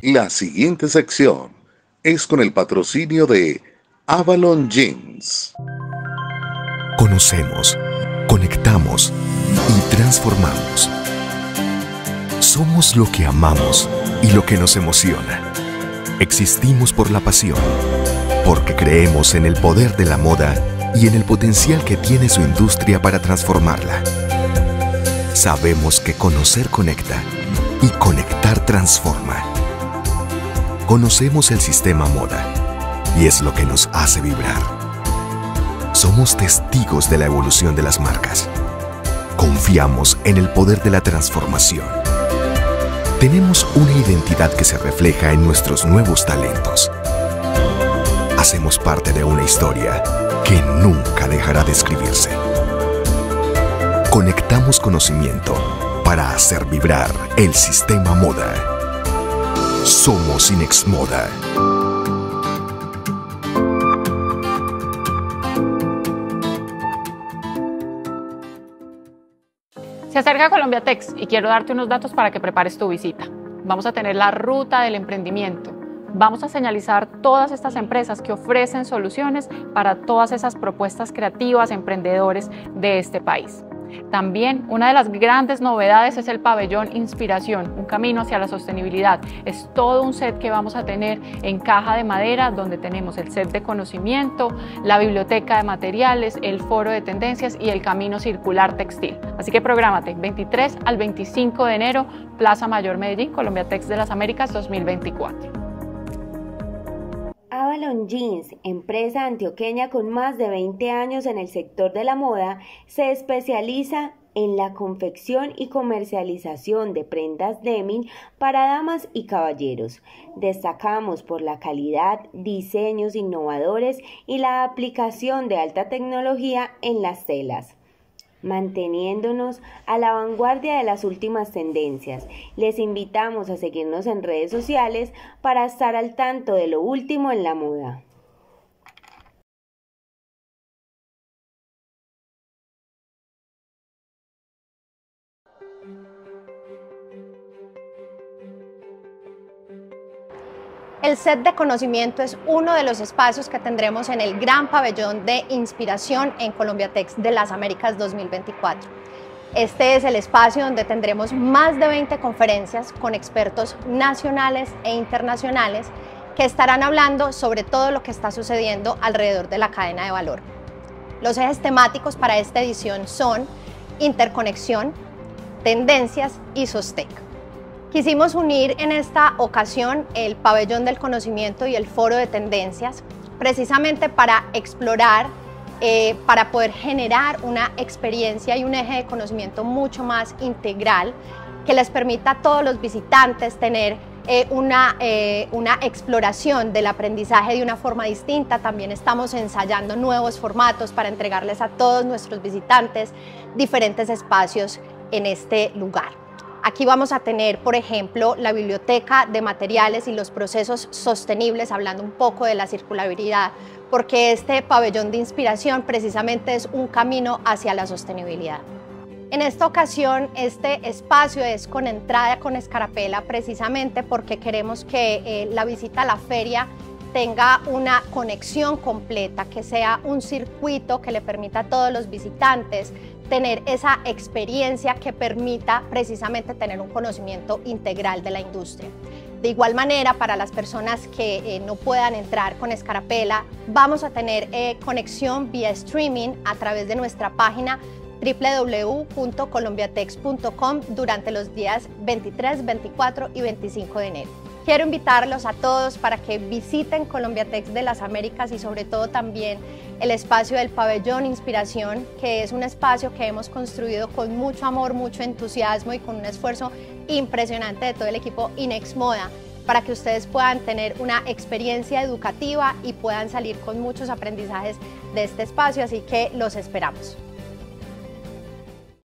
La siguiente sección es con el patrocinio de Avalon Jeans. Conocemos, conectamos y transformamos. Somos lo que amamos y lo que nos emociona. Existimos por la pasión, porque creemos en el poder de la moda y en el potencial que tiene su industria para transformarla. Sabemos que conocer conecta y conectar transforma. Conocemos el sistema moda y es lo que nos hace vibrar. Somos testigos de la evolución de las marcas. Confiamos en el poder de la transformación. Tenemos una identidad que se refleja en nuestros nuevos talentos. Hacemos parte de una historia que nunca dejará de escribirse. Conectamos conocimiento para hacer vibrar el sistema moda. Somos Inexmoda. Se acerca Colombiatex y quiero darte unos datos para que prepares tu visita. Vamos a tener la ruta del emprendimiento. Vamos a señalizar todas estas empresas que ofrecen soluciones para todas esas propuestas creativas, emprendedores de este país. También una de las grandes novedades es el pabellón Inspiración, un camino hacia la sostenibilidad. Es todo un set que vamos a tener en caja de madera, donde tenemos el set de conocimiento, la biblioteca de materiales, el foro de tendencias y el camino circular textil. Así que prográmate, 23 al 25 de enero, Plaza Mayor Medellín, Colombiatex de las Américas 2024. Avalon Jeans, empresa antioqueña con más de 20 años en el sector de la moda, se especializa en la confección y comercialización de prendas denim para damas y caballeros. Destacamos por la calidad, diseños innovadores y la aplicación de alta tecnología en las telas, manteniéndonos a la vanguardia de las últimas tendencias. Les invitamos a seguirnos en redes sociales para estar al tanto de lo último en la moda. El set de conocimiento es uno de los espacios que tendremos en el gran pabellón de inspiración en Colombiatex de las Américas 2024. Este es el espacio donde tendremos más de 20 conferencias con expertos nacionales e internacionales que estarán hablando sobre todo lo que está sucediendo alrededor de la cadena de valor. Los ejes temáticos para esta edición son interconexión, tendencias y sostec. Quisimos unir en esta ocasión el pabellón del conocimiento y el foro de tendencias precisamente para explorar, para poder generar una experiencia y un eje de conocimiento mucho más integral que les permita a todos los visitantes tener una exploración del aprendizaje de una forma distinta. También estamos ensayando nuevos formatos para entregarles a todos nuestros visitantes diferentes espacios en este lugar. Aquí vamos a tener, por ejemplo, la biblioteca de materiales y los procesos sostenibles, hablando un poco de la circularidad, porque este pabellón de inspiración precisamente es un camino hacia la sostenibilidad. En esta ocasión, este espacio es con entrada con escarapela, precisamente porque queremos que la visita a la feria tenga una conexión completa, que sea un circuito que le permita a todos los visitantes tener esa experiencia que permita precisamente tener un conocimiento integral de la industria. De igual manera, para las personas que no puedan entrar con escarapela, vamos a tener conexión vía streaming a través de nuestra página www.colombiatex.com durante los días 23, 24 y 25 de enero. Quiero invitarlos a todos para que visiten Colombiatex de las Américas y sobre todo también el espacio del pabellón Inspiración, que es un espacio que hemos construido con mucho amor, mucho entusiasmo y con un esfuerzo impresionante de todo el equipo Inexmoda, para que ustedes puedan tener una experiencia educativa y puedan salir con muchos aprendizajes de este espacio, así que los esperamos.